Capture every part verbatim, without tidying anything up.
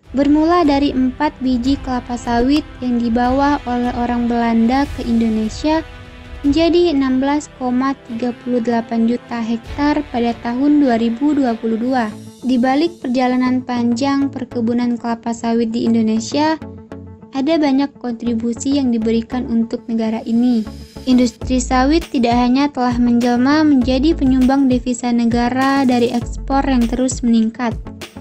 Bermula dari empat biji kelapa sawit yang dibawa oleh orang Belanda ke Indonesia menjadi enam belas koma tiga delapan juta hektar pada tahun dua ribu dua puluh dua. Di balik perjalanan panjang perkebunan kelapa sawit di Indonesia, ada banyak kontribusi yang diberikan untuk negara ini. Industri sawit tidak hanya telah menjelma menjadi penyumbang devisa negara dari ekspor yang terus meningkat,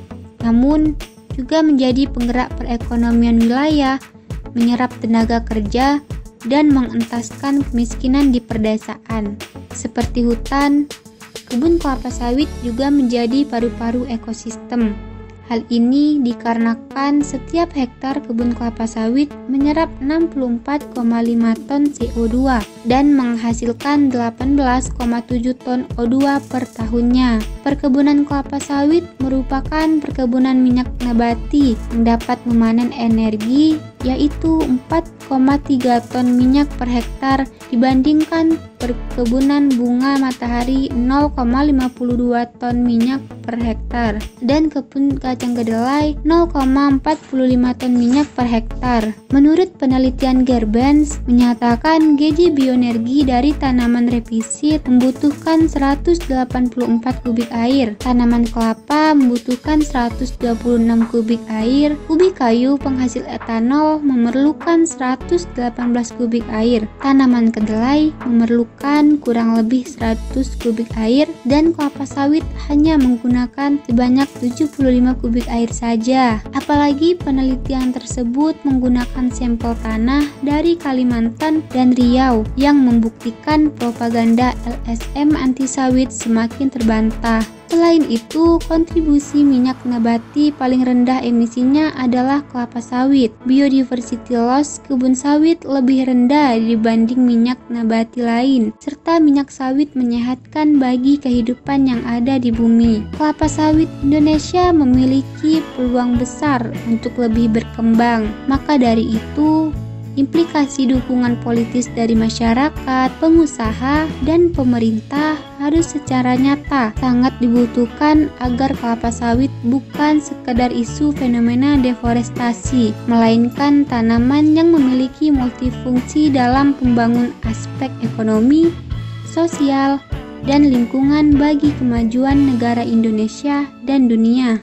namun juga menjadi penggerak perekonomian wilayah, menyerap tenaga kerja, dan mengentaskan kemiskinan di perdesaan. Seperti hutan, kebun kelapa sawit juga menjadi paru-paru ekosistem. Hal ini dikarenakan setiap hektar kebun kelapa sawit menyerap enam puluh empat koma lima ton C O dua dan menghasilkan delapan belas koma tujuh ton O dua per tahunnya. Perkebunan kelapa sawit merupakan perkebunan minyak nabati yang dapat memanen energi, yaitu empat koma tiga ton minyak per hektar dibandingkan perkebunan bunga matahari nol koma lima dua ton minyak per hektar dan kebun kacang kedelai nol koma empat lima ton minyak per hektar. Menurut penelitian Gerbens menyatakan gizi bioenergi dari tanaman repisit membutuhkan seratus delapan puluh empat kubik air, tanaman kelapa membutuhkan seratus dua puluh enam kubik air, ubi kayu penghasil etanol memerlukan seratus delapan belas kubik air, tanaman kedelai memerlukan kurang lebih seratus kubik air, dan kelapa sawit hanya menggunakan sebanyak tujuh puluh lima kubik air saja. Apalagi penelitian tersebut menggunakan sampel tanah dari Kalimantan dan Riau yang membuktikan propaganda L S M anti sawit semakin terbantah. Selain itu, kontribusi minyak nabati paling rendah emisinya adalah kelapa sawit. Biodiversity loss kebun sawit lebih rendah dibanding minyak nabati lain, serta minyak sawit menyehatkan bagi kehidupan yang ada di bumi. Kelapa sawit Indonesia memiliki peluang besar untuk lebih berkembang. Maka dari itu, implikasi dukungan politis dari masyarakat, pengusaha, dan pemerintah harus secara nyata sangat dibutuhkan agar kelapa sawit bukan sekedar isu fenomena deforestasi, melainkan tanaman yang memiliki multifungsi dalam pembangunan aspek ekonomi, sosial, dan lingkungan bagi kemajuan negara Indonesia dan dunia.